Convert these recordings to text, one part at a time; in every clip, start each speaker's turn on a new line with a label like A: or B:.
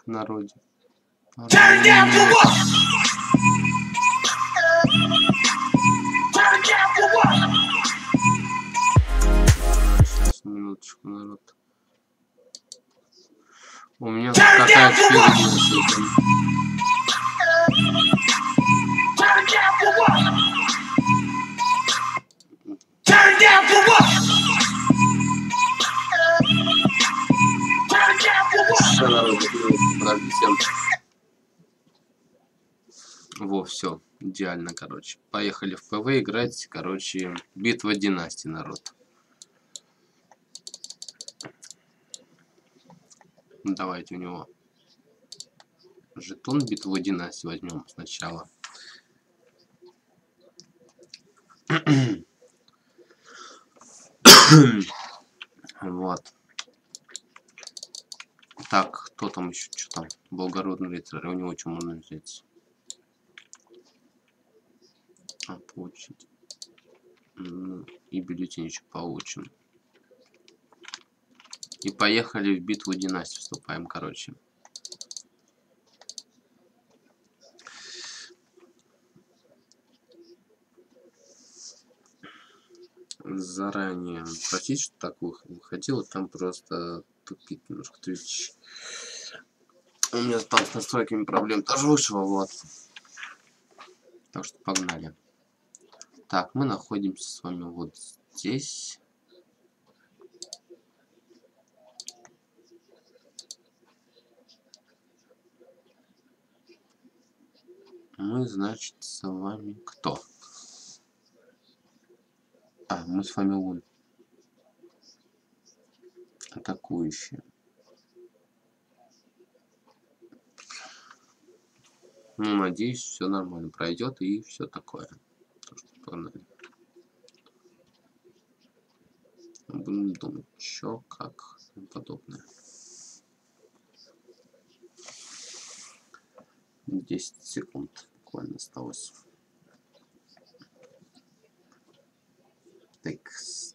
A: народе. Сейчас, минуточку, народ. У меня какая фигня с этим. Что, народ, подождите. Во, все, идеально, короче. Поехали в ПВ играть, короче, битва династий, народ. Давайте у него жетон битвы династий возьмем сначала. Вот. Так, кто там еще? Что там? Благородный рыцарь. У него что можно взять? Получить. И бюллетень еще получим. И поехали в битву династий. Вступаем, короче. Заранее просить, что так выходило, там просто тупик немножко Twitch. У меня там с настройками проблем тоже вышло, вот. Так что погнали. Так, мы находимся с вами вот здесь. Мы, значит, с вами кто? А, мы с вами вон. Атакующие. Ну, надеюсь, все нормально пройдет и все такое. Так что погнали. Будем думать, что, как и подобное. 10 секунд буквально осталось. Текс.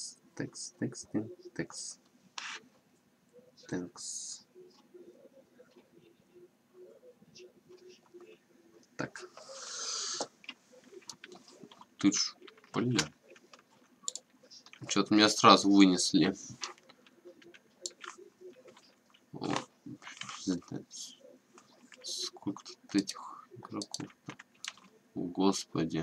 A: Так. Ты ж, бля. Что-то меня сразу вынесли. О, сколько тут этих игроков? О, господи.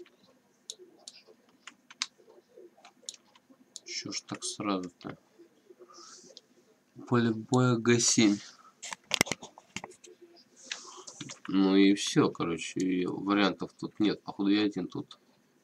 A: Чё ж так сразу-то? Поле боя Г7. Ну и все, короче, и вариантов тут нет. Походу я один тут.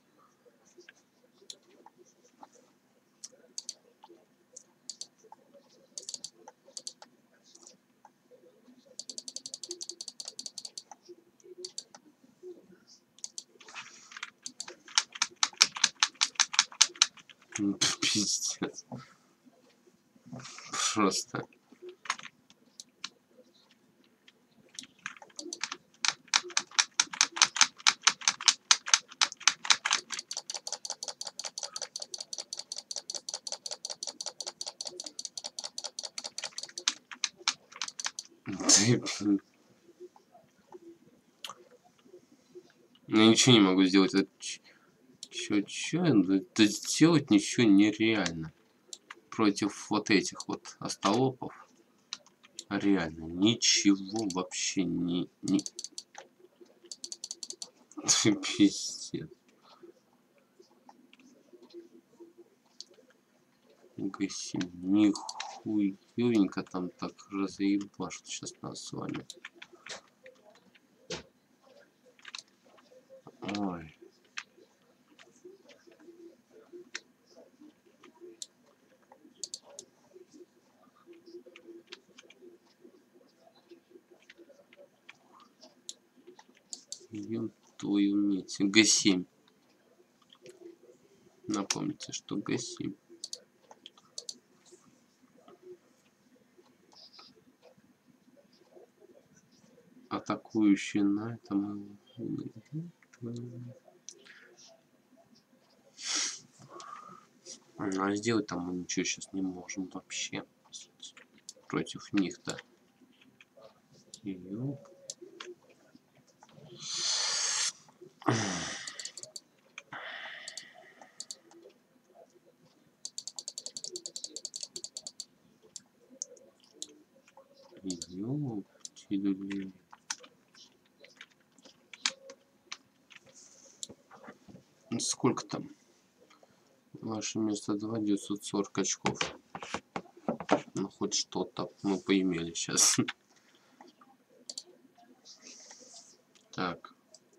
A: Пиздец. Просто. Я ничего не могу сделать. Чё? Это сделать ничего нереально. Против вот этих вот остолопов. Реально, ничего вообще не... Пиздец. Г7. Нихуёнько там так разъебашит сейчас нас с вами. Ой. Ёб твою медь. Г7. Напомните, что Г7. Атакующий на этом. А сделать там мы ничего сейчас не можем вообще. Против них-то. Ёп. Ёптилили. Сколько там? Ваше место 2, 940 очков. Ну, хоть что-то мы поимели сейчас. Так.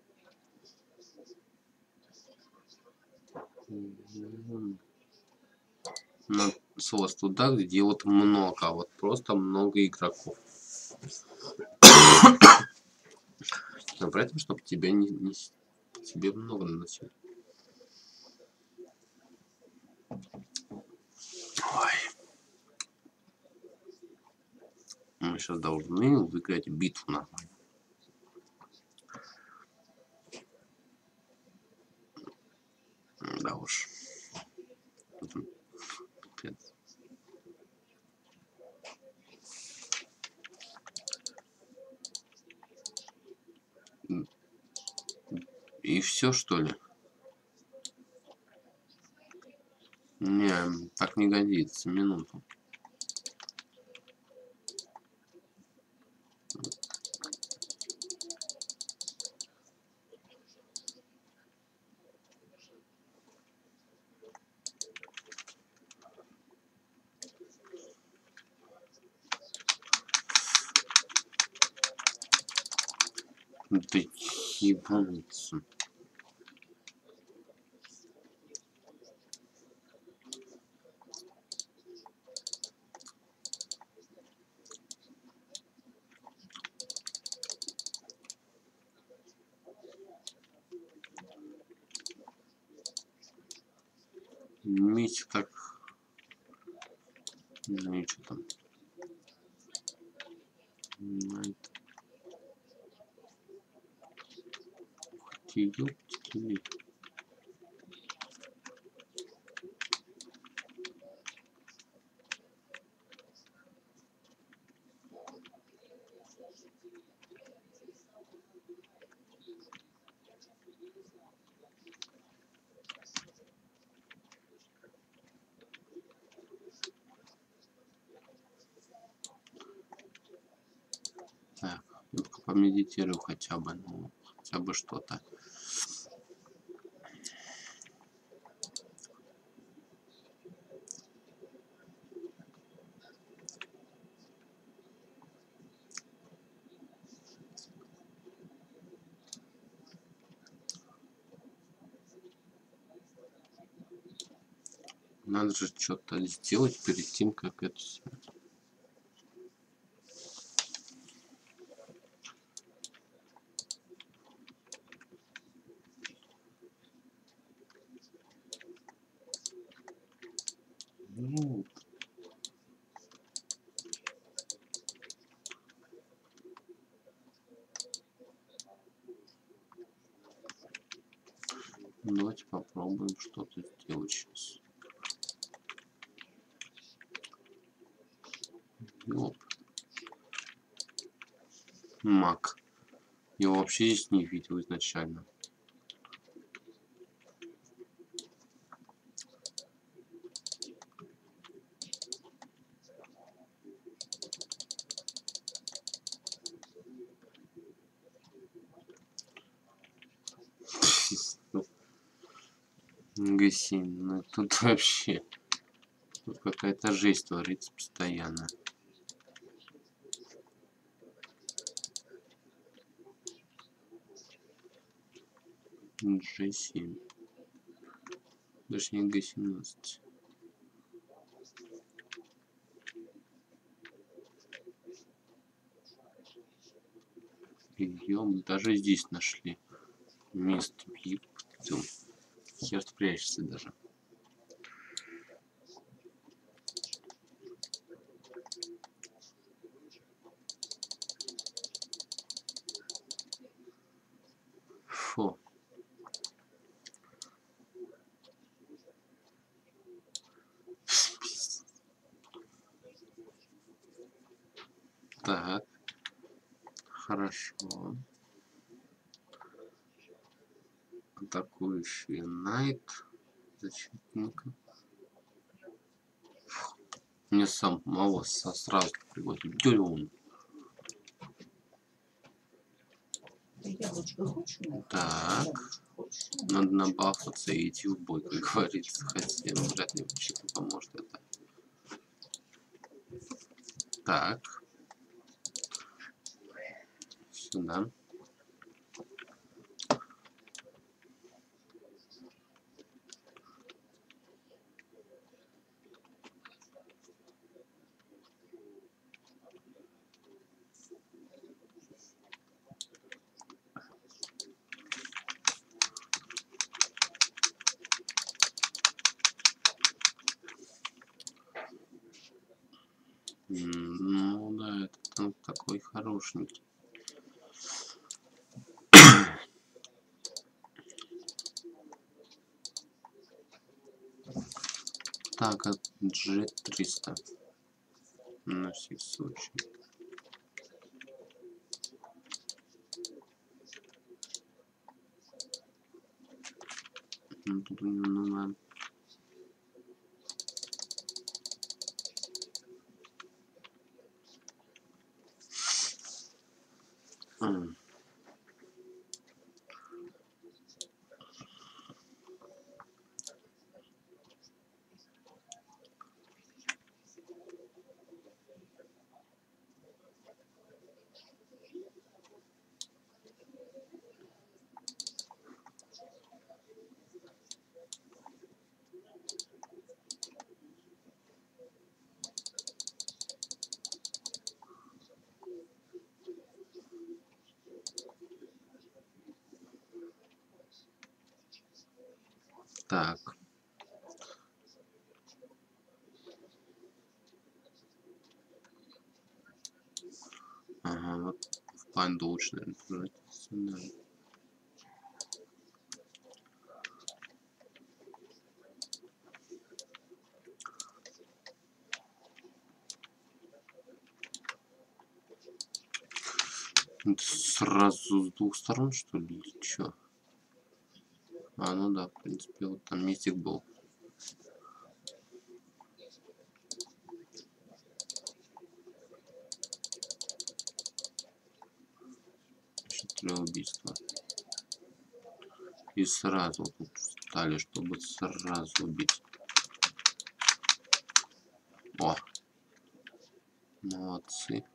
A: Насос туда, где вот много, вот просто много игроков. Но при этом, чтобы тебя не тебе много наносили. Ой. Мы сейчас должны выиграть битву нормально. Да уж. И все, что ли? Не, так не годится. Минуту. Ты ебануться. Меч так... Не знаю, что там. Ёптили. Так, ну-ка помедитирую хотя бы, ну, хотя бы что-то. Надо же что-то сделать перед тем, как это... Ну, давайте попробуем что-то сделать сейчас. Ёп. Маг. Его вообще здесь не видел изначально. Гаси, ну тут вообще тут какая-то жесть творится постоянно. G7. Даже не G17. Идем, даже здесь нашли место. Хер спрячешься даже. Фу. Так. Хорошо. Атакующий Найт. Защитника. Мне самого сразу вот дюрюн. Так. Надо набафаться и идти в бой, как говорится. Хотя вряд ли вообще поможет это. Так. Сюда. Ну да, это танк такой хорошенький. Так, от G300. На всякий случай. Тут у него новая. Так. Ага, вот в панду лучше, наверное, превратиться. Да. Сразу с двух сторон, что ли, или чё? А, ну да, в принципе, вот там мистик был. Еще 3 убийства. И сразу тут встали, чтобы сразу убить. О! Молодцы.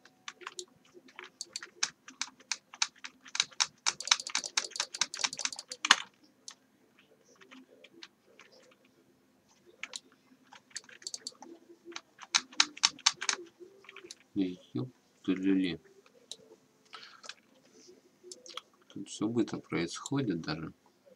A: Ёптулили. Тут все быстро происходит даже.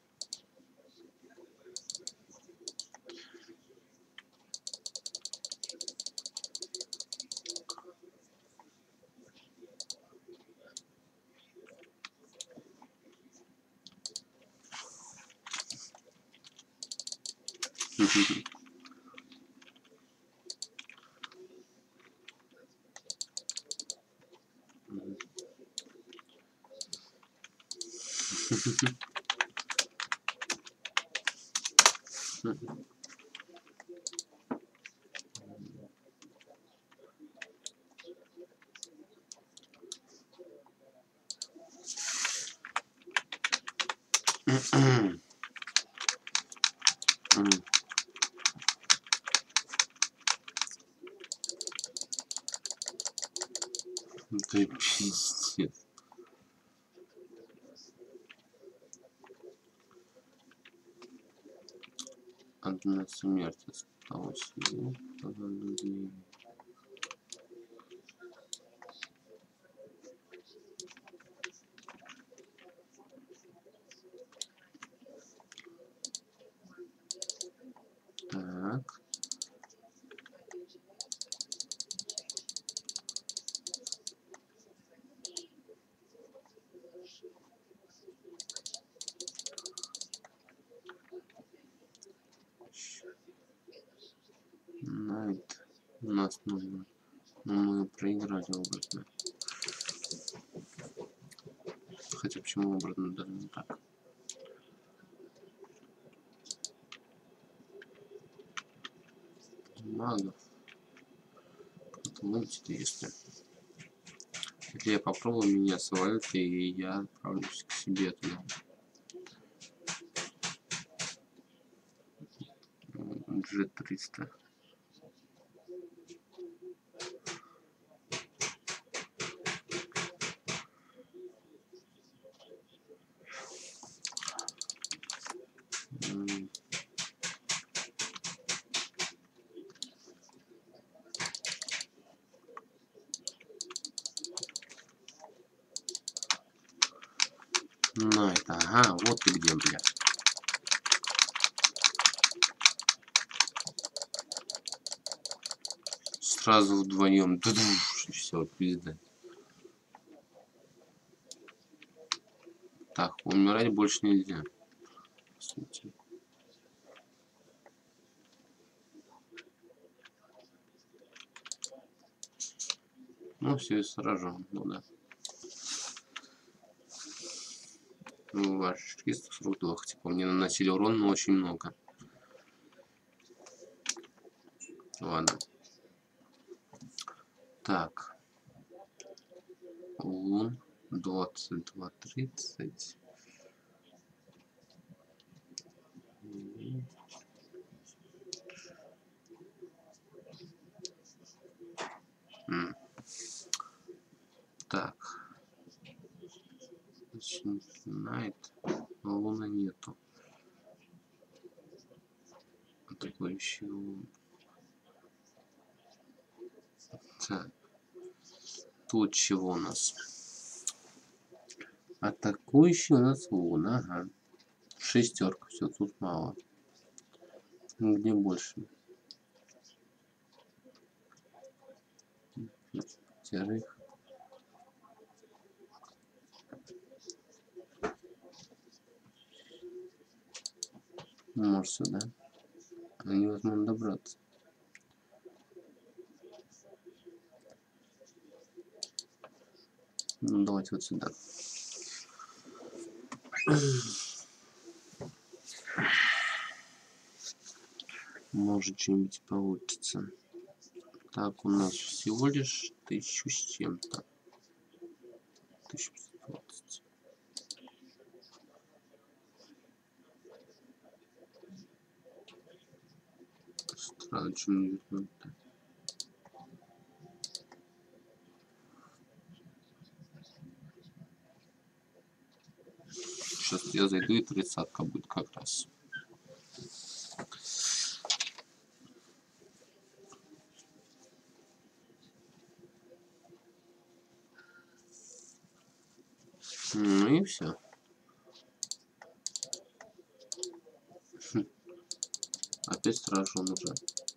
A: Да пиздец. Одна смерть осталась. Так. Найт. У нас нужно. Но мы проиграли образно. почему обратно даже не так? Магов. Ломите, если я попробую меня с валютой, и я отправлюсь к себе туда. G300. На это, ага, вот ты где, бля. Сразу вдвоем. Все, пизда. Так, умирать больше нельзя. Ну, все, и сражен, ну да. Ну, ваш 342, типа, мне наносили урон, но очень много. Ладно. Так. Лун 22:30. Так. Найт. Луна нету. Атакующий лун. Так. Тут чего у нас? Атакующий у нас лун, ага. Шестерка, все, тут мало. Где больше? Пятерых. Может сюда. Но невозможно добраться. Ну, давайте вот сюда. Может, что-нибудь получится. Так, у нас всего лишь 1000 с чем-то. 1520. Странно, что не вернуть-то. Сейчас я зайду, и 30-ка будет как раз. Ну и все. Опять сражен уже.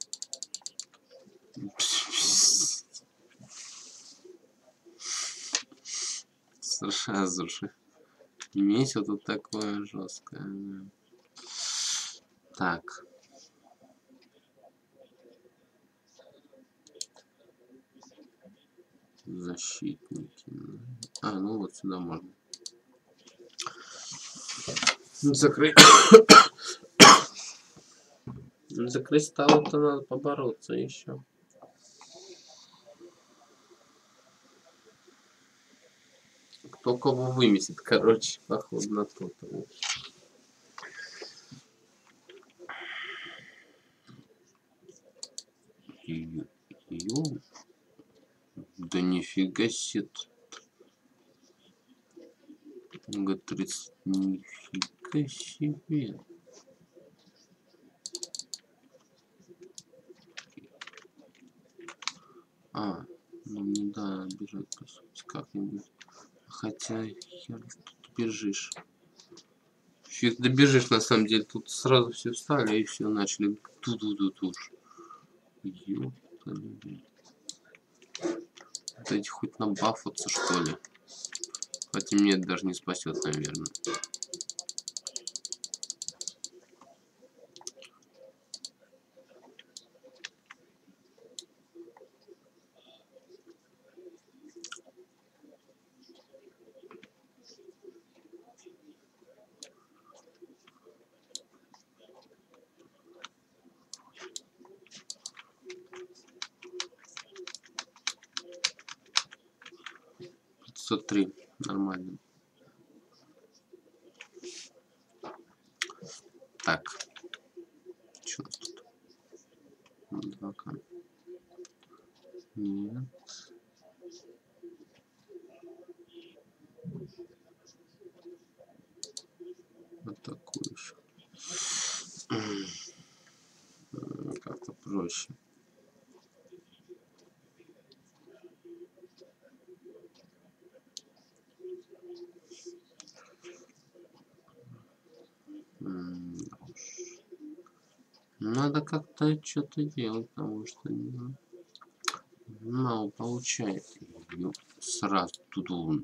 A: Сразу же. Месяц тут такое жесткое. Так. Защитники. А, ну вот сюда можно. Закрыть. За кристалл-то надо побороться еще. Кто кого вымесит, короче, походу на то. Да нифига себе. Г-30, нифига себе. А, ну не да, бежать по сути как-нибудь. Хотя, хер тут бежишь. Фиг добежишь на самом деле. Тут сразу все встали и все начали ту-ду-ду-туш. Дайте хоть набафаться, что ли. Хотя мне это даже не спасет, наверное. 103. Нормально. Так. Что у нас тут? 2К. Нет. Вот такую же. Как-то проще. Надо как-то что-то делать, потому что мало получается. Сразу туду.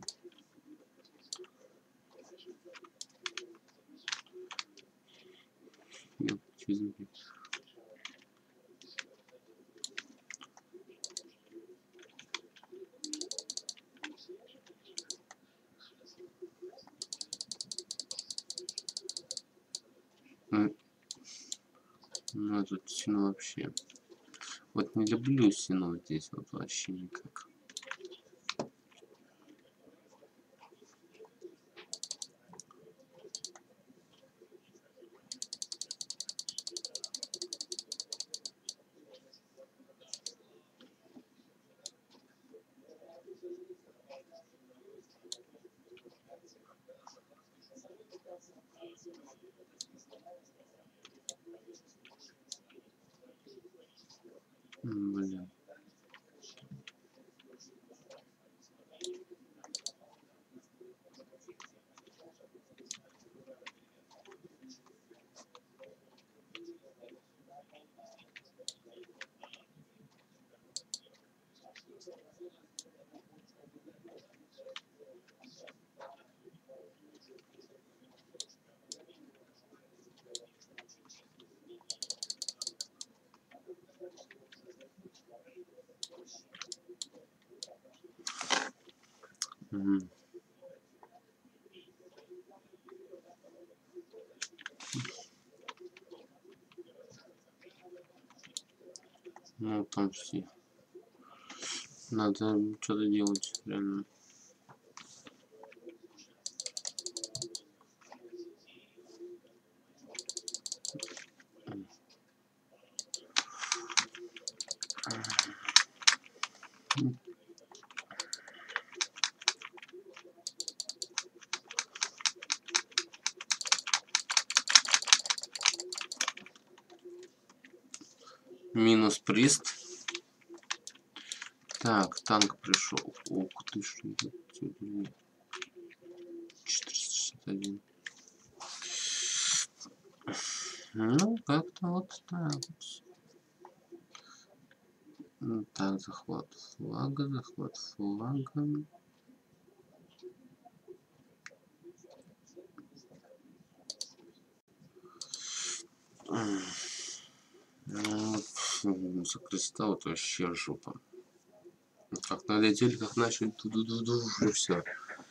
A: Ну, тут сину вообще. Вот не люблю сину здесь вот вообще никак. Блин. Ну, там все. Надо что-то делать, реально. Минус прист. Так, танк пришел. Ух ты, что это? 461. Ну, как-то вот так вот. Так, захват флага, захват флага. Ну, за креста вот вообще жопа. Как налетели, как начали, ту-ду-ду-ду, уже все.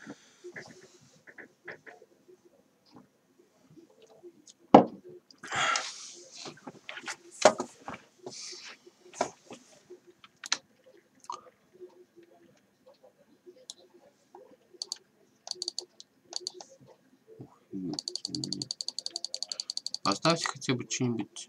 A: Поставьте хотя бы что-нибудь.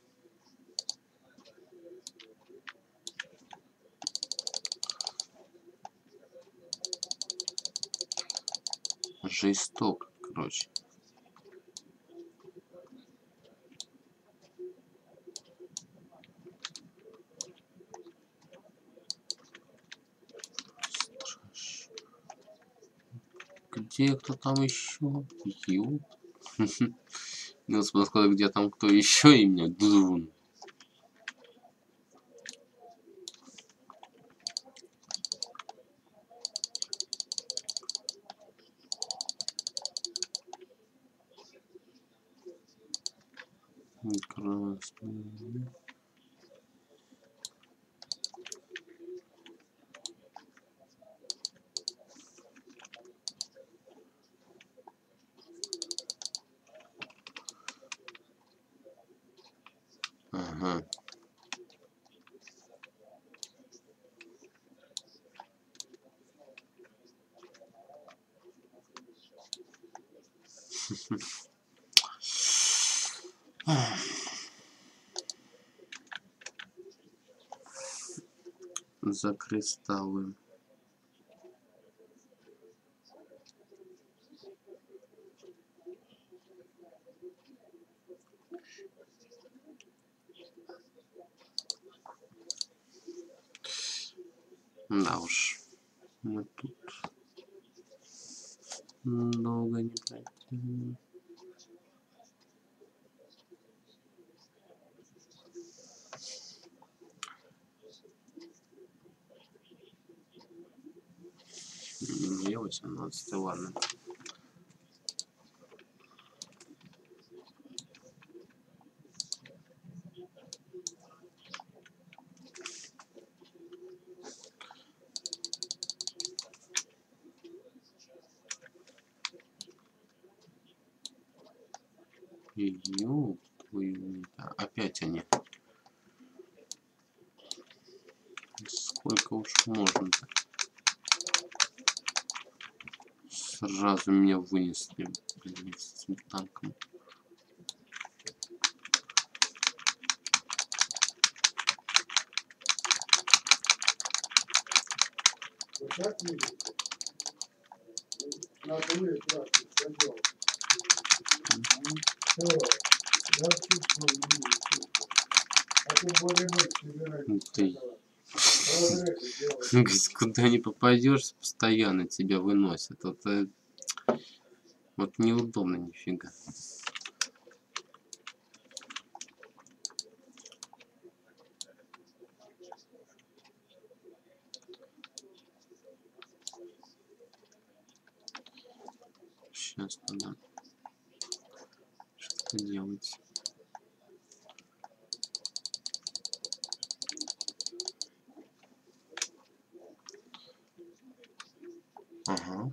A: Жесток, короче. Где кто там еще? Ю. Ну, смотри, где там кто еще и меня дун. Красный. Ага. За кристаллы. Да уж, мы тут долго не протянем. Не 18, ладно. Ёб твою, опять они. Сколько уж можно-то? Сразу меня вынесли, блин, с этим танком. Ты куда не попадешь, постоянно тебя выносят. Это вот неудобно нифига. Сейчас надо что-то делать. Ага.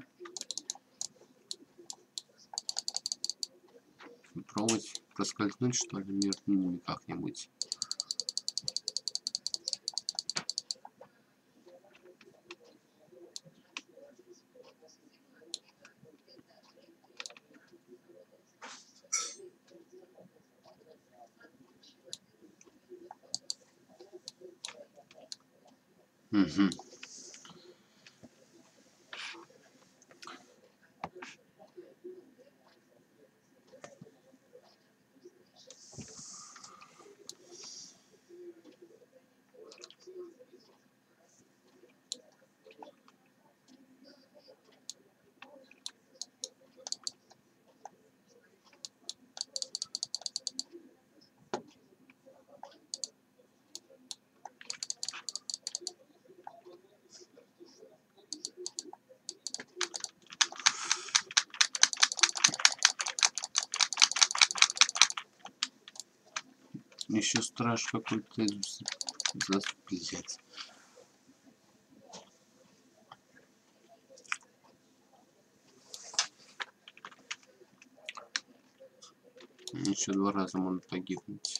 A: Пробовать проскользнуть, что ли, между ними как-нибудь. Угу. Еще страж какой-то, блять. Еще 2 раза можно погибнуть.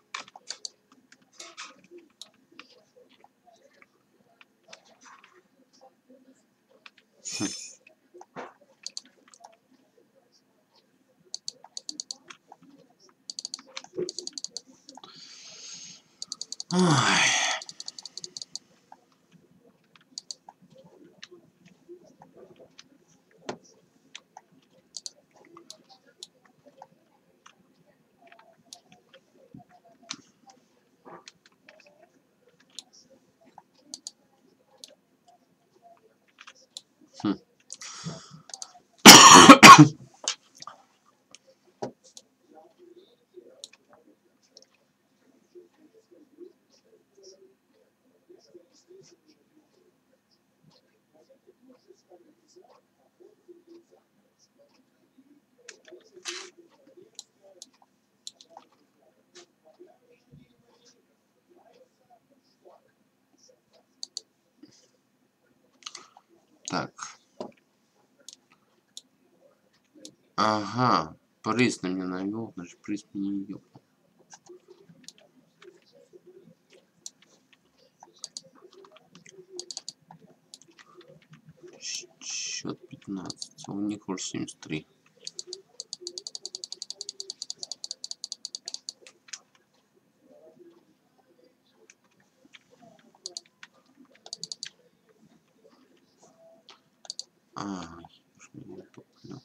A: Ой. Так. Ага. Приз на меня навел, значит приз меня не ёбнул. Счет 15, а у них уже 73. Не топлю.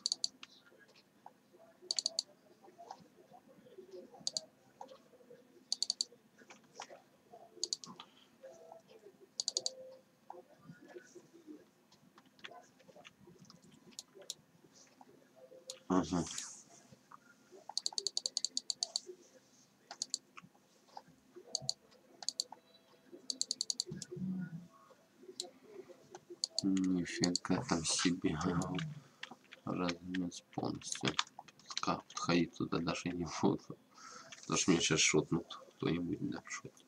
A: Ага. Нифига там себе. Размес полностью. Как подходить туда даже не буду. Потому что меня сейчас шотнут. Кто-нибудь да шотнет.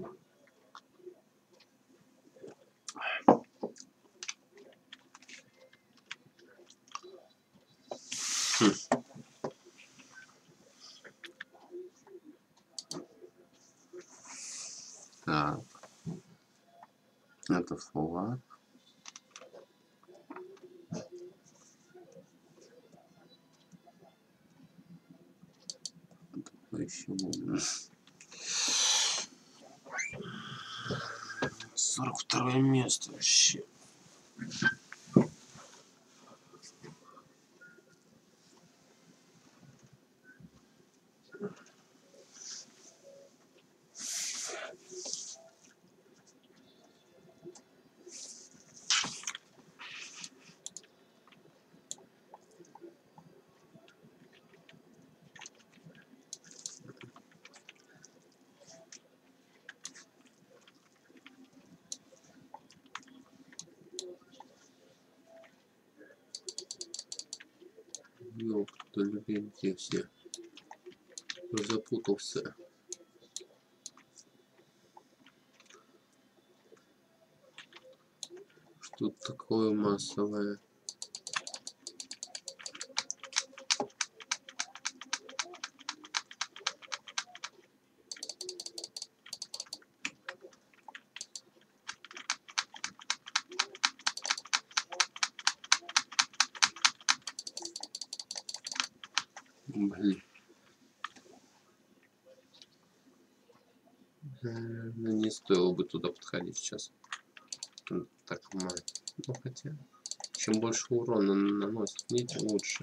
A: Так. Это флаг. Еще 42 место вообще. Ёпта, где все? Запутался. Что такое массовое? Блин. Ну, не стоило бы туда подходить сейчас. Так, ну хотя, чем больше урона наносит нить, лучше.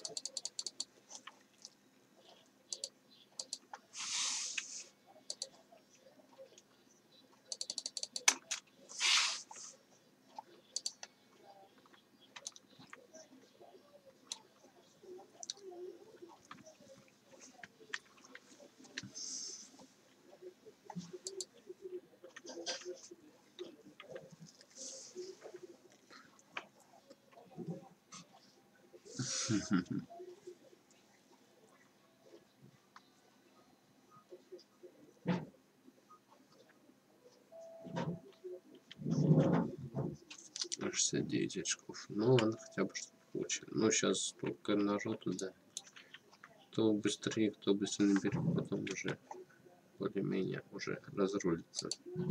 A: Аж 69 очков. Ну ладно, хотя бы что-то получили. Ну сейчас столько народу, да. Кто быстрее наберет, потом уже более-менее уже разрулится.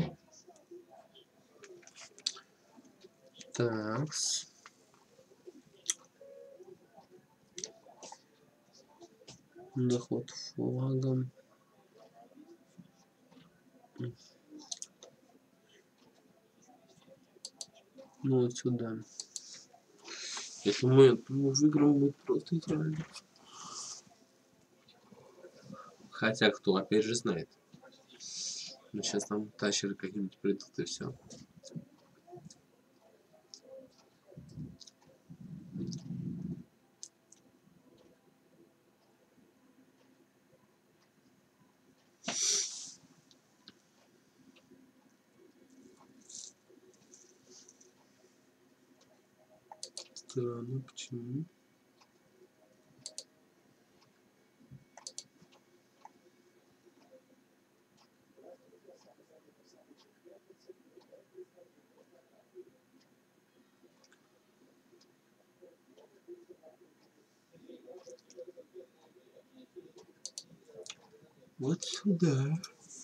A: Такс. Доход флагом. Ну вот сюда. Если мы выиграем, будет просто идеально. Хотя кто опять же знает. Но сейчас там тащеры какие-нибудь придут и все. Странно, почему? Вот сюда.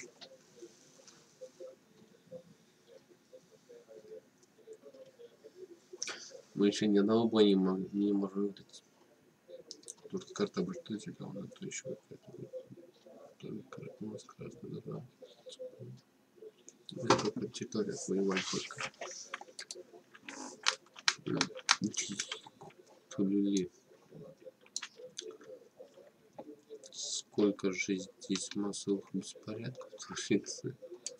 A: Мы еще ни одного боя не можем выиграть. Тут карта баштучек, а у нас то еще какая-то. У нас красная дыра. Сколько территория воевать только. Люли. Сколько же здесь массовых беспорядков творится.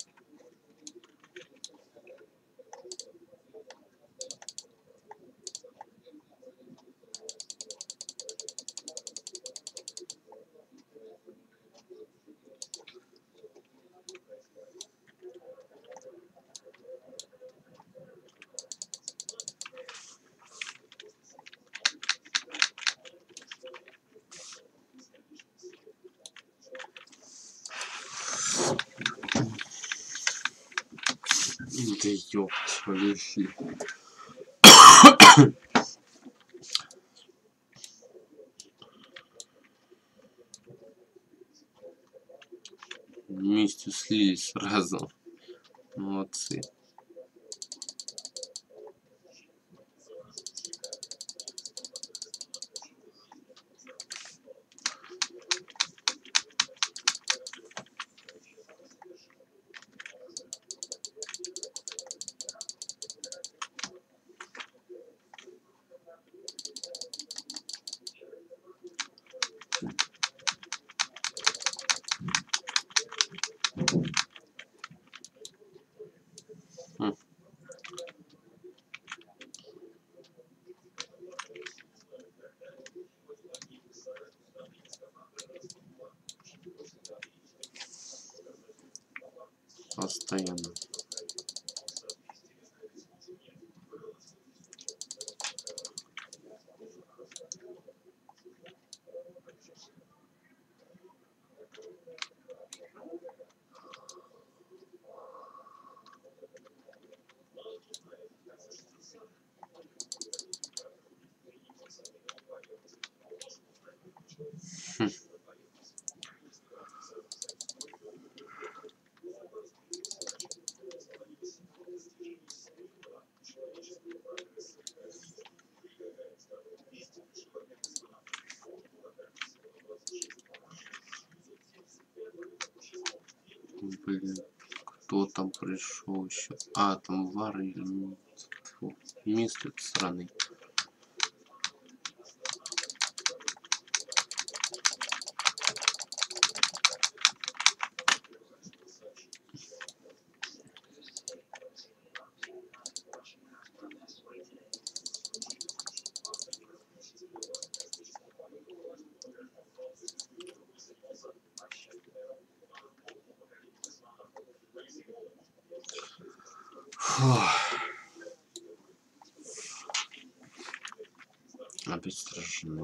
A: Да ёпт, вместе слились сразу. Молодцы. Постоянно. Блин, кто там пришел еще? А, там Вар или мистер сраный. Опять страшно.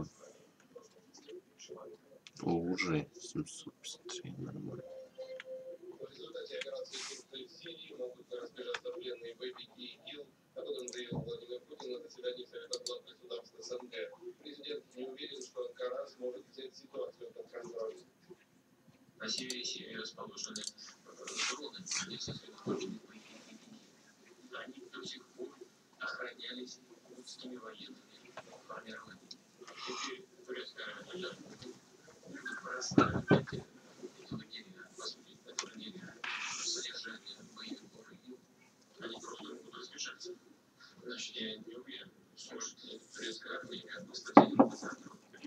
A: О, уже 753, нормально.
B: В результате операции «Турция» в Сирии могут разбежаться пленные боевики ИГИЛ, об этом заявил Владимир Путин на заседании Совета глав государств СНГ. Президент не уверен, что Анкара сможет взять ситуацию под контроль.
C: На севере Сирии расположены зоны, где сосредоточены боевики. Они до сих пор охранялись курдскими военными формированиями. Теперь турецкая армия будет проставить эти лагеря, по сути, это лагеря содержания боевиков ИГИЛ. Они просто могут разбежаться. Значит, я не уверен, сможет ли турецкая армия как констатировать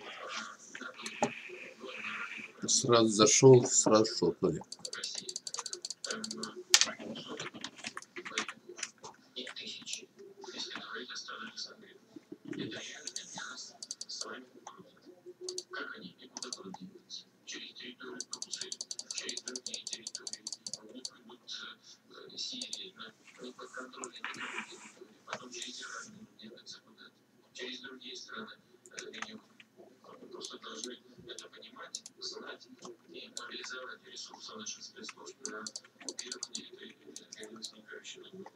A: Сразу зашел, сразу шотнули.
C: Как они никуда продвинутся? Через территорию Турции, через другие территории. Будут Сирии на неподконтрольной территории, потом через Иран будут двигаться куда-то, через другие страны региона. Мы просто должны это понимать, знать и мобилизовать ресурсы наших спецслужб на купирование этой возникающей угрозы.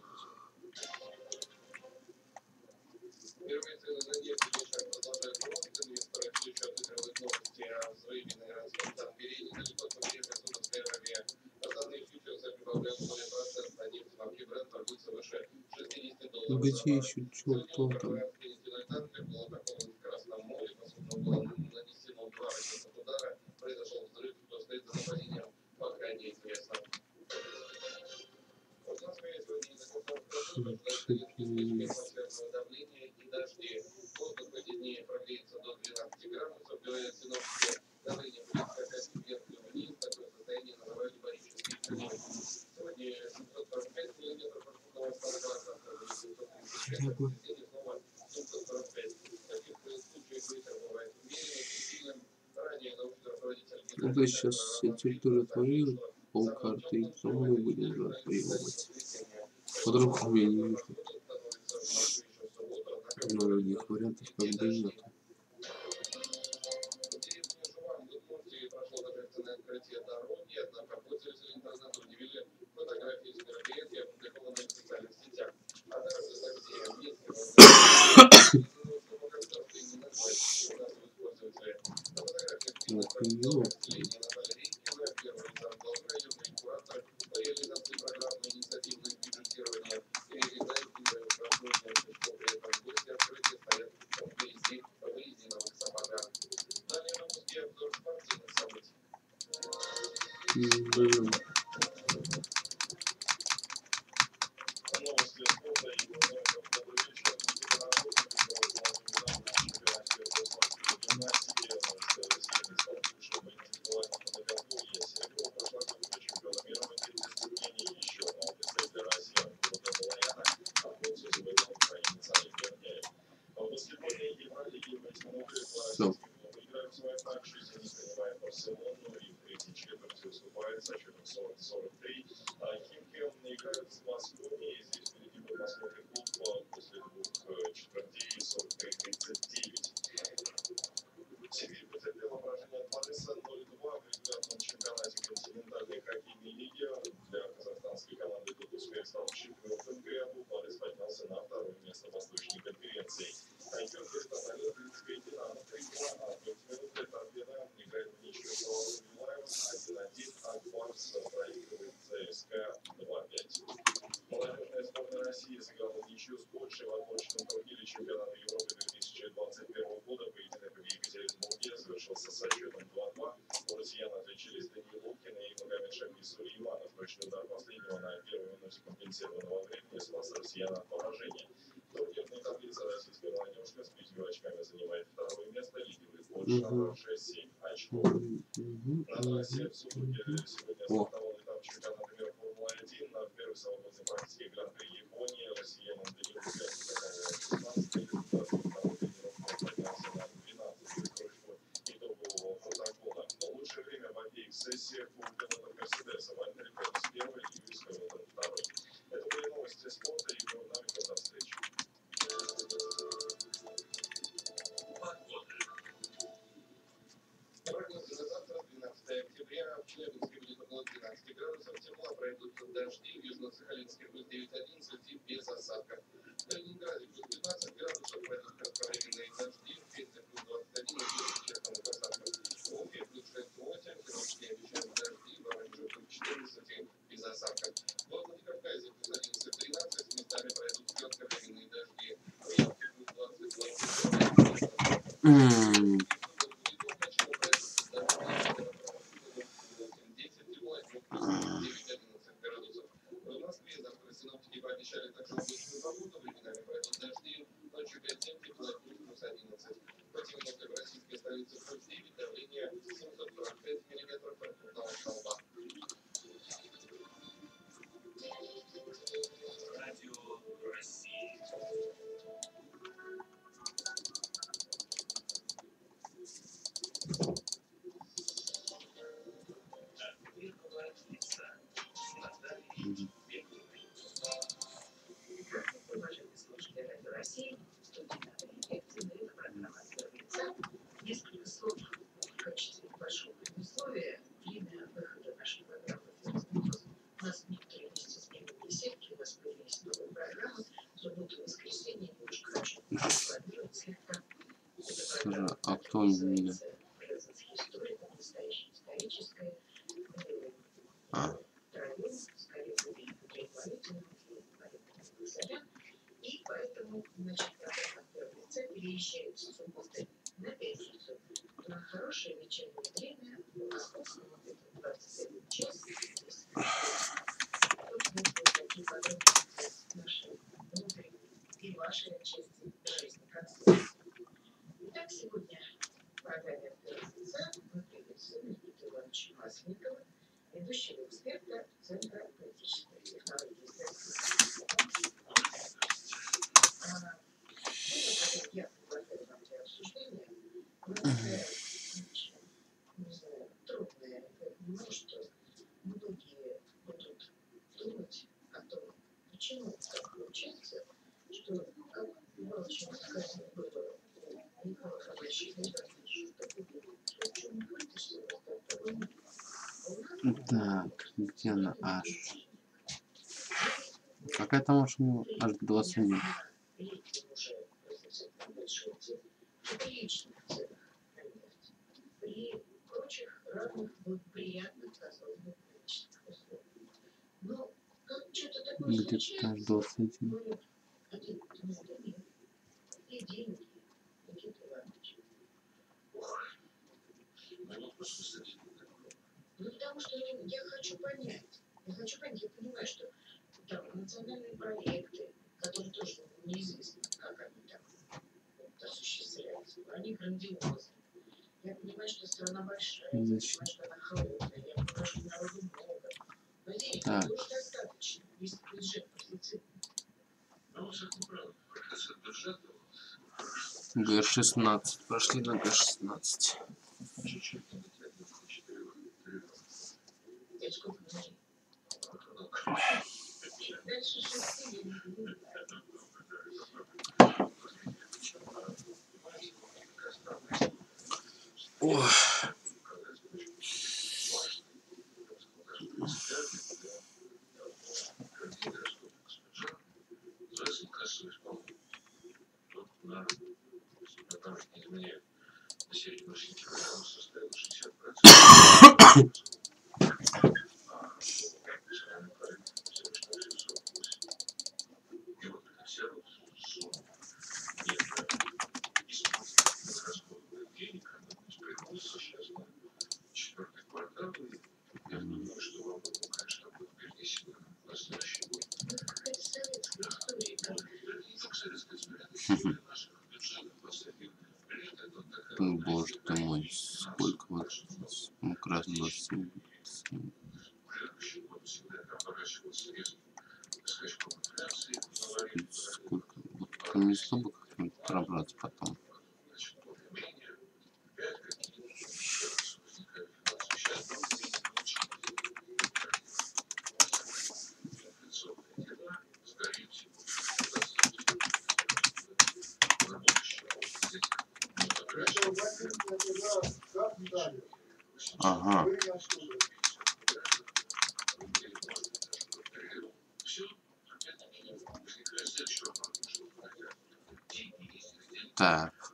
B: Первые цены на нефть в США продолжают рост. Инвесторы включают игровые новости о взрыве на иранском Танбере недалеко от побережья Саудовской Аравии. Основные фьючерсы прибавляют более процента. Нефть в банке Brent торгуется выше $60
A: Где еще кто там?
B: Нефтяной танкер был атакован в Красном море. По судну было нанесено 2 ракетных удара. Произошел взрыв, кто стоит за нападением, пока неизвестно. В Москве сегодня атмосферного давления и дожди. Воздух в эти дни
A: Ну, ты сейчас все территорию отворил, полкарты, и потом мы будем уже отвоевывать. По-другому я не вижу. Но других вариантов как бы нет. Ох, ёпта. Блин. Все. О. А кто меня? А. Так, где она аж? Какая там машина? Аж 21. Где-то аж 21.
C: Ну, потому что я хочу понять. Я понимаю, что там национальные проекты, которые тоже неизвестно, как они там осуществляются. Они грандиозны. Я понимаю, что страна большая, я понимаю, что она холодная, я понимаю, что народу много. Но денег
A: Так.
C: тоже достаточно, если бюджет профицитный.
A: Г-16. Пошли на Г-16.
C: Дальше 6 я не буду.
A: Ох. Боже ты мой, сколько вот красный 27. Сколько? Вот там не чтобы как-нибудь пробраться потом. Ага. Так.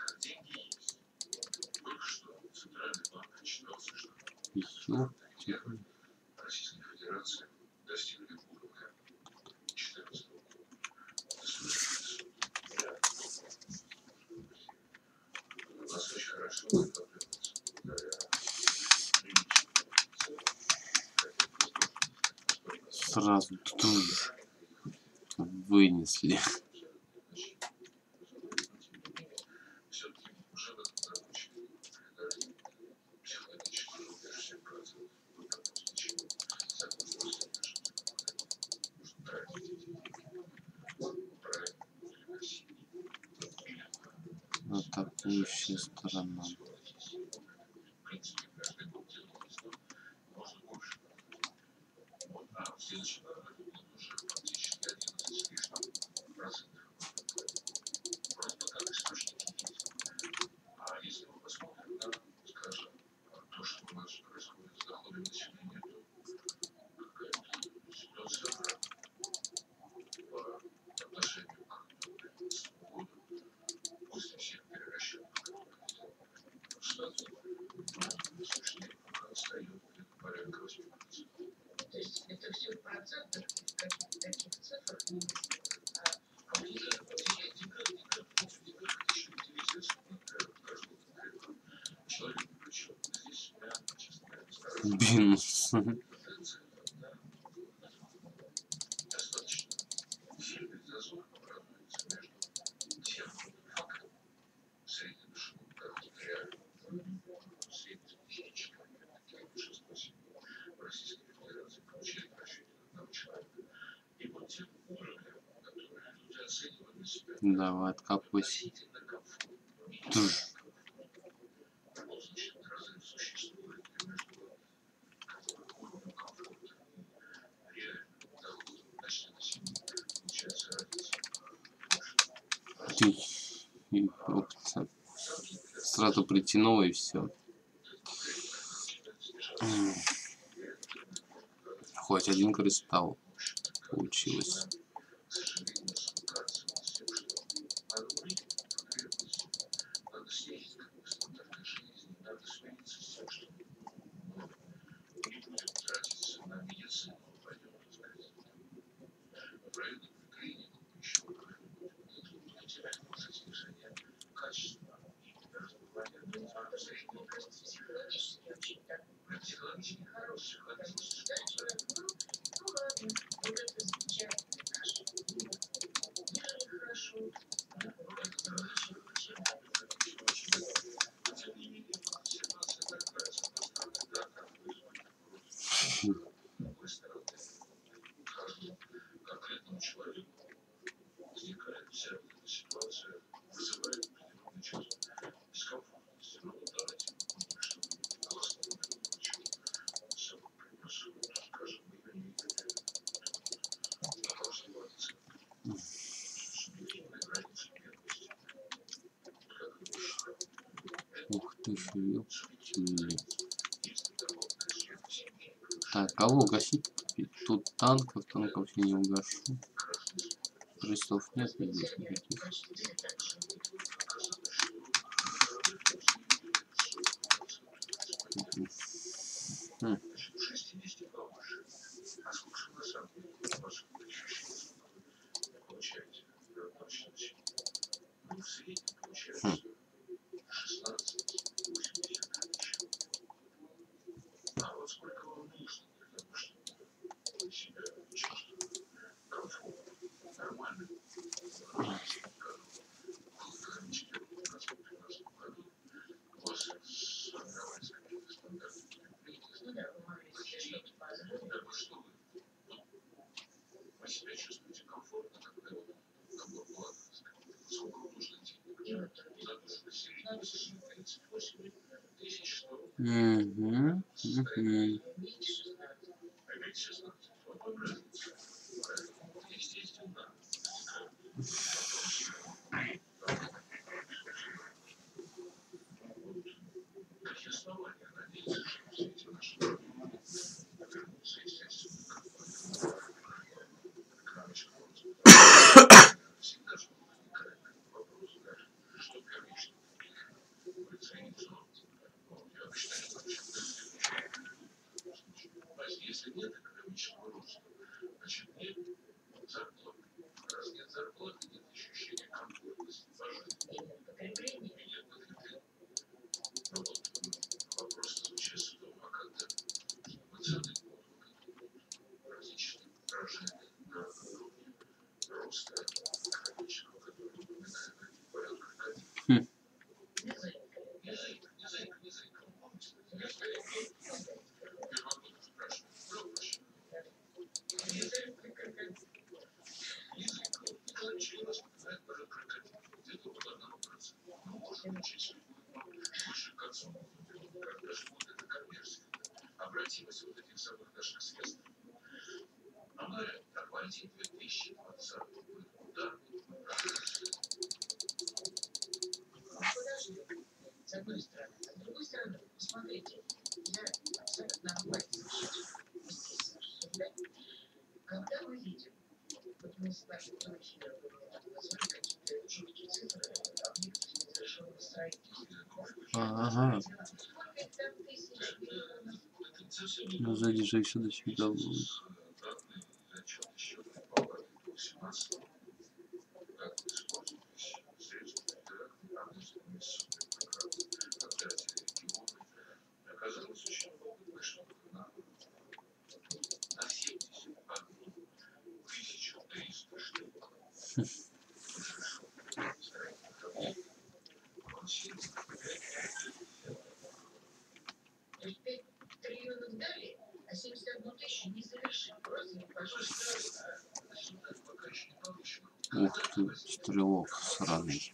A: Ёпти. Сразу вынесли. Атакующая сторона.
C: То есть это все в процентах, в таких цифрах.
A: Бинус. Давай, откапывайся. Ты, ёпта. Сразу прийти новый и все. Хоть один кристалл получилось. Ух ты ж, ёптили. Так, кого гасить? Тут танков я не угашу. Крысов нет здесь никаких. Ага. Ну, сзади же еще дофига будет. Ух ты, стрелок сраный.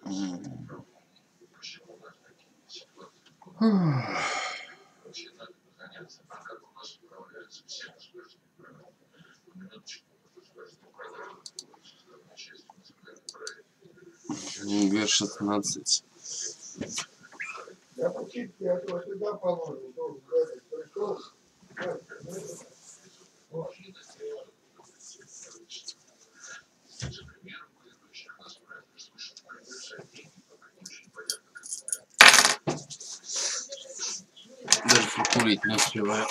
C: Вообще надо заняться, а как у нас управляются все государственные программы. Минуточку, государственные программы, составная часть музыкального проекта.
A: Гер 16.
D: Я почти этого сюда положил, то сзади пришел.
A: Даже покурить не успеваю.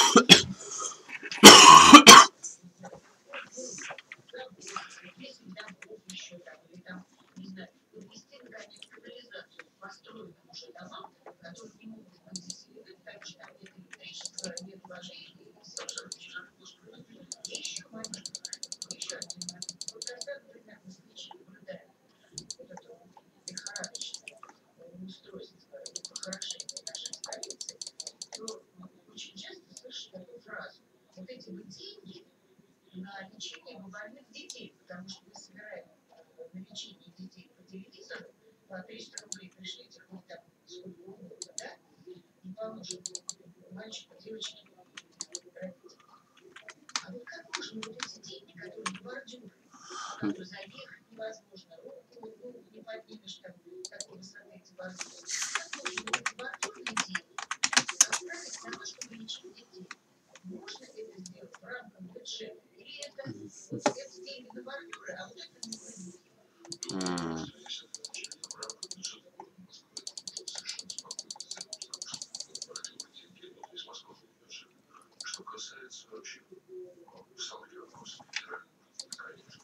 C: Что касается вообще самых вопросов, конечно,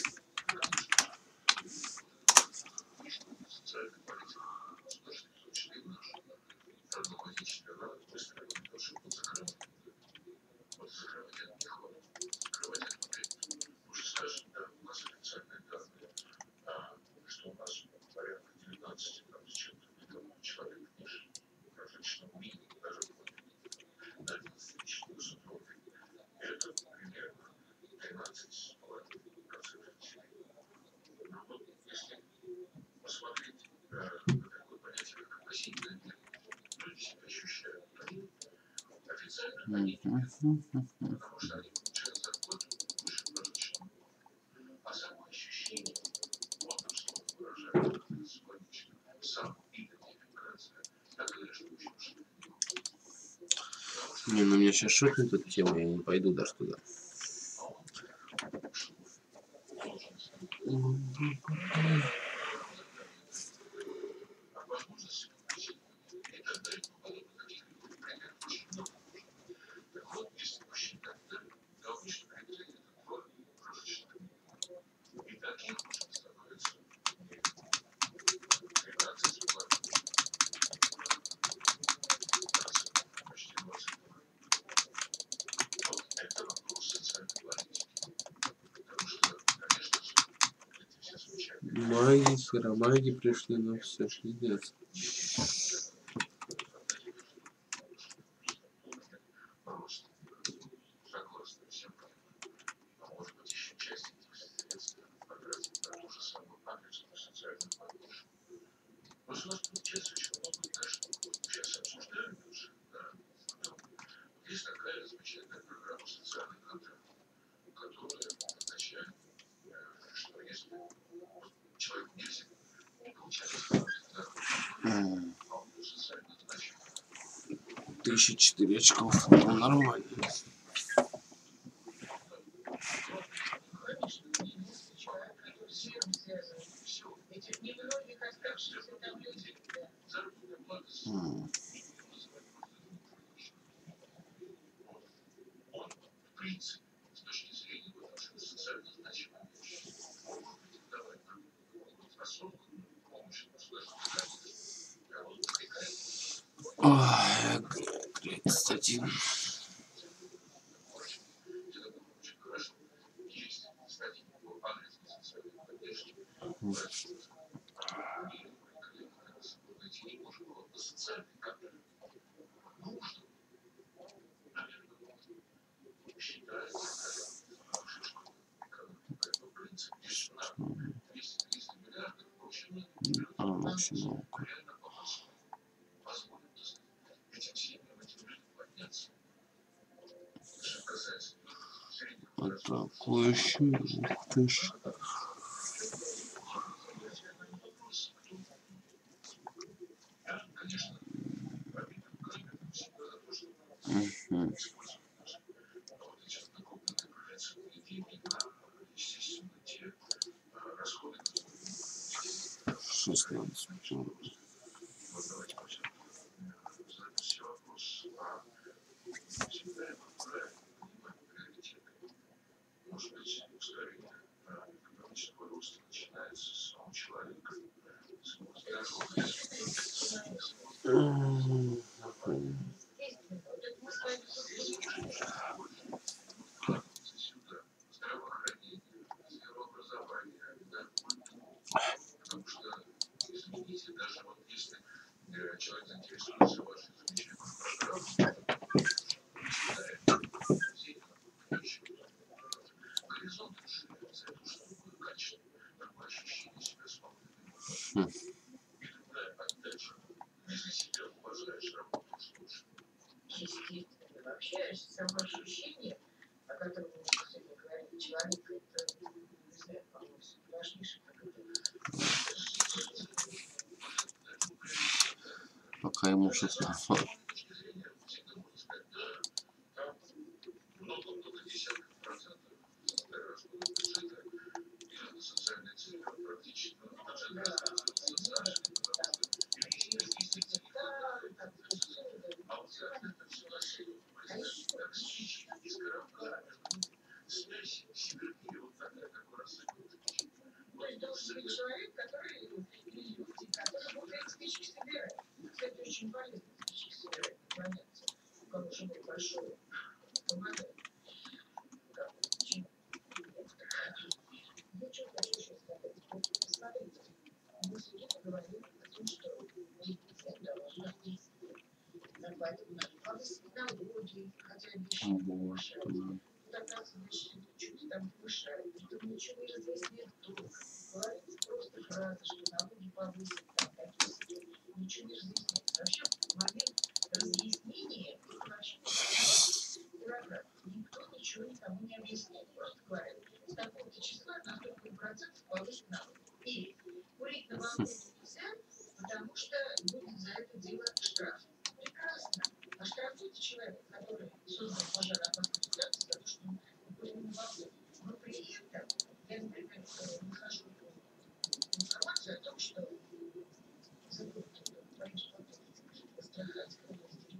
C: социальная политика государства изучена наша. Одно логичное, надо быстро ошибку закрыть. Вот закрывать это не хватит. Закрывать это опять. Уже скажем, да, у нас официальные данные, что у нас порядка 19 там, с чем-то миллионов человек ниже прожиточного минимума, даже на 11 тысяч супругов. Это примерно 13,5% населения. Но вот если посмотреть на такое понятие, как пассивная бедность, люди себя ощущают официально они потому что они получают зарплату выше прожиточного. А само ощущение, вот на что выражает сегодняшняя самоидентификация, такая, что очень уж
A: Не, ну меня сейчас шутит эта тема, я не пойду даже туда. Маги, сыромаги пришли, но все пиздец.
C: Есть такая замечательная программа социальных контрактов, которая означает, что если человек нельзя не получает заработную плату, а он социально значимый.
A: 1004 очков. Ну, нормально.
C: Он, в принципе, с точки зрения социально значимой вещи, может претендовать на осознанную помощь государственной, а он возникает.
A: Ой, кстати.
C: Есть статьи по адресу социальной поддержки. Найти не можем, но на социальный контракт нужно, наверное, считается, шишка экономика, в принципе, если на 200-300 миллиардов, в общем,
A: Максималка. Вот такой еще. Ух ты ж. Угу. 16.
E: Вообще, самоощущение, о котором мы сегодня говорили, человека, это, не знаю, по-моему, важнейшее.
A: Пока ему 16.
E: Человек, который может спички собирать. Кстати, очень полезно спички собирать, понятно. У кого же большое помогает. Я что хочу еще сказать. Посмотрите, мы сегодня поговорили о том, что медицина должна действовать. Поэтому надо повысить налоги, хотя обещали повышать. Оказывается, чуть там повышают, притом ничего не разъясняет толк. Говорится просто фраза, что налоги повысят, там такие, ничего не разъясняет. Вообще, в момент разъяснения, вообще, бюрократ, никто ничего никому не объясняет. Просто говорят, с такого-то числа на столько процентов повысят налоги. Или курить на балконе нельзя, потому что будет за это дело штраф. Прекрасно. Оштрафуйте человека, который создал пожароопасную ситуацию, за то, что он курил на балконе. Но при этом я, например, нахожу информацию о том, что забыл, боюсь потом Астраханской области.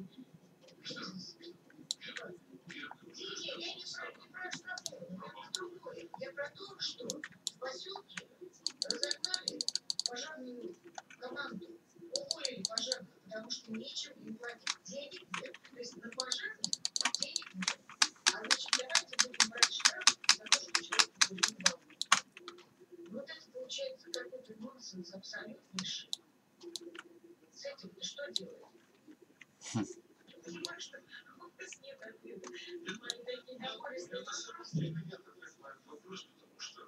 E: Я не про оштрафовку, я про другое. Я про то, что в поселке разогнали пожарную команду, уволили пожарных, потому что нечем им платить. Денег нет. То есть на пожарных денег нет. А значит, давайте будем брать штраф за то, что человек курил на балконе. Вот это получается какой-то нонсенс абсолютнейший. С этим-то что делать? Понимаешь, что у нас нет ответа. Мои такие напористые вопросы.
C: Потому что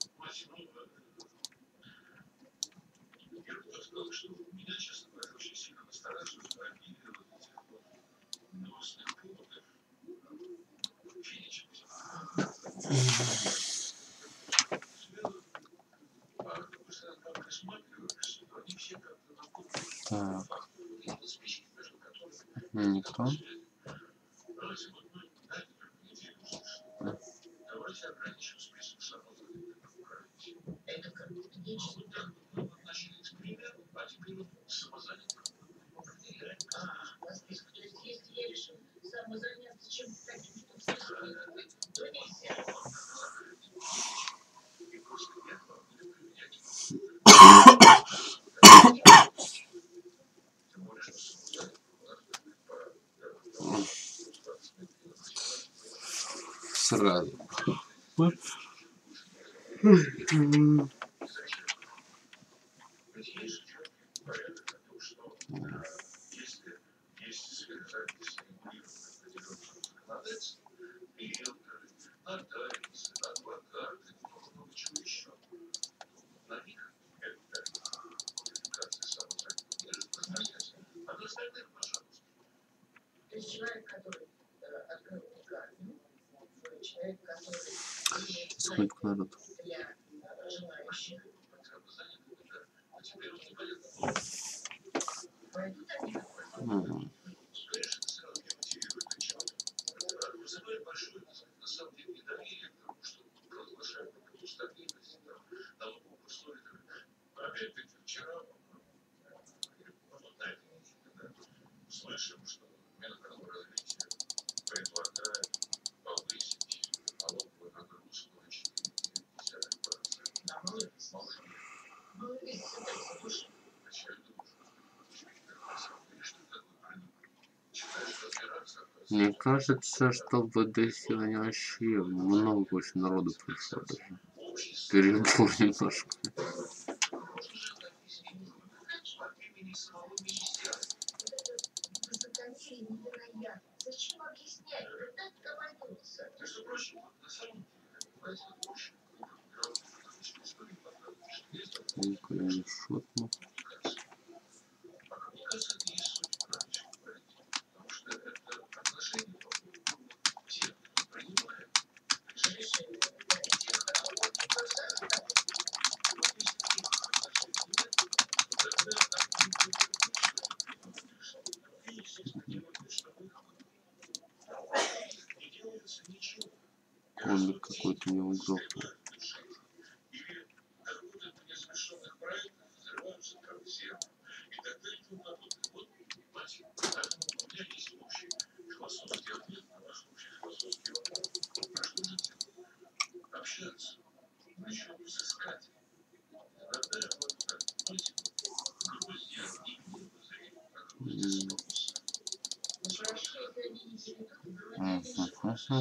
C: я бы сказал, что меня, честно говоря, очень сильно настораживают обилие вот этих новостных поводов.
A: Так. Никто.
C: Давайте ограничим список самозанятых в Украине.
E: Это как будто нечего.
C: Мы начали эксперимент, а теперь самозанятых определяем.
E: По списку. То есть, если я решил самозаняться чем-то таким, что в списке не входит, то нельзя.
C: И после этого будем применять. Тем более, что самозанятых у нас
A: Сразу. потихоньку народ.
E: для желающих. Пойдут они на
A: М.
C: Вызывает большое, на самом деле, недоверие к тому, что провозглашают какую-то стабильность, налоговых условий. Опять-таки, вчера, на этой неделе, услышим, что Минэкономразвития предлагает повысить налоговую нагрузку на 4,9%.
E: на молодость. Ну, видите, так слушай.
A: Мне кажется, что в ВД сегодня вообще много очень народу пришло даже. Перебор немножко.
E: Высокомерие невероятно. Зачем объяснять? Так обойдутся.
C: Между прочим, на самом деле, бывает очень
A: Николай Шотман.
C: мне кажется, это и есть суть правильной политики. Потому что это отношение по поводу тех, кто принимает решения, тех, кто вот если этих отношений нет, то тогда они не делается ничего.
A: Он какой-то не угрохнул.
C: Или доходят до незавершенных проектов, взрываются консервы и так далее и тому подобное. Вот, понимаете, поэтому у меня есть общий философский ответ на ваш общий философский вопрос. А что же делать? Общаться, ничего взыскать. Иногда вот так, знаете, Грузия не имеет зрения, а Грузия согласна.
E: Ну, хорошо, если они не перейдут,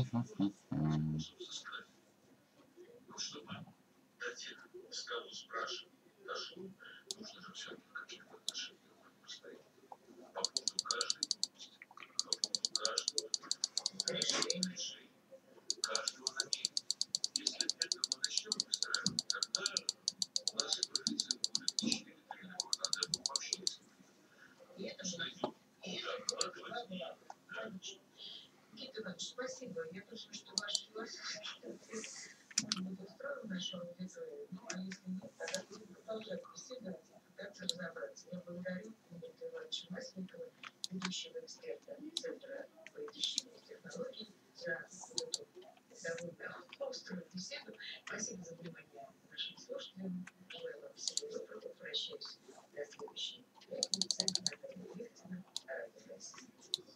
C: Ну, чтобы до тех, с кого спрашивают, дошло, нужно же все-таки какие-то отношения постоять. По поводу каждой новости, по поводу каждого решения, каждого намерения. Если это мы начнем выстраивать, тогда у нас и профицит будет не 4 триллиона, а это вообще не смотрит.
E: и это же
C: Найдем, куда
E: Никита Иванович, спасибо. Я думаю, что ваш философский ответ будет устроен нашу аудиторию. Ну, а если нет, тогда будем продолжать беседовать и пытаться разобраться. Я благодарю Никиту Ивановича Масленникова, ведущего эксперта Центра политических технологий, за эту довольно острую беседу. Спасибо за внимание нашим слушателям. Желаю вам всего доброго. Прощаюсь до следующей пятницы. Наталья Викторовна, Радио России.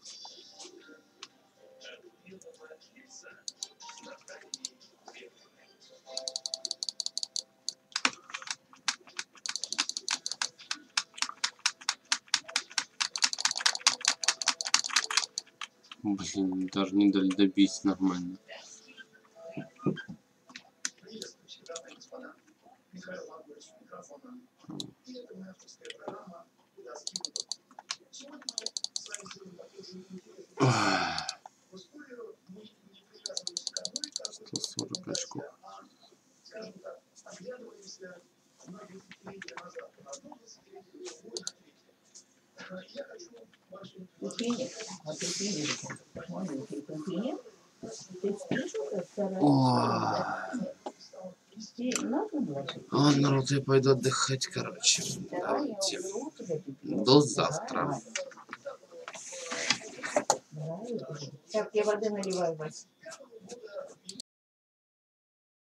A: Блин, даже не дали добить нормально.
B: Приветствую всех, дамы и господа. Михаил Лагович у микрофона. И это моя авторская программа «Доски выборов». Сегодня мы с вами сделаем такой же интересный в историю. Мы не привязываемся к одной какой-то
A: 140 очков.
B: а, скажем так, оглядываемся многие десятилетия назад. На одно десятилетие, на другое, на третье. Я хочу вашу
F: Украине, а ты видишь, маленький континент, ты спишешь,
A: Ладно, народ, я пойду отдыхать, короче. Давайте. До завтра.
F: Так, я воды наливаю, Вась.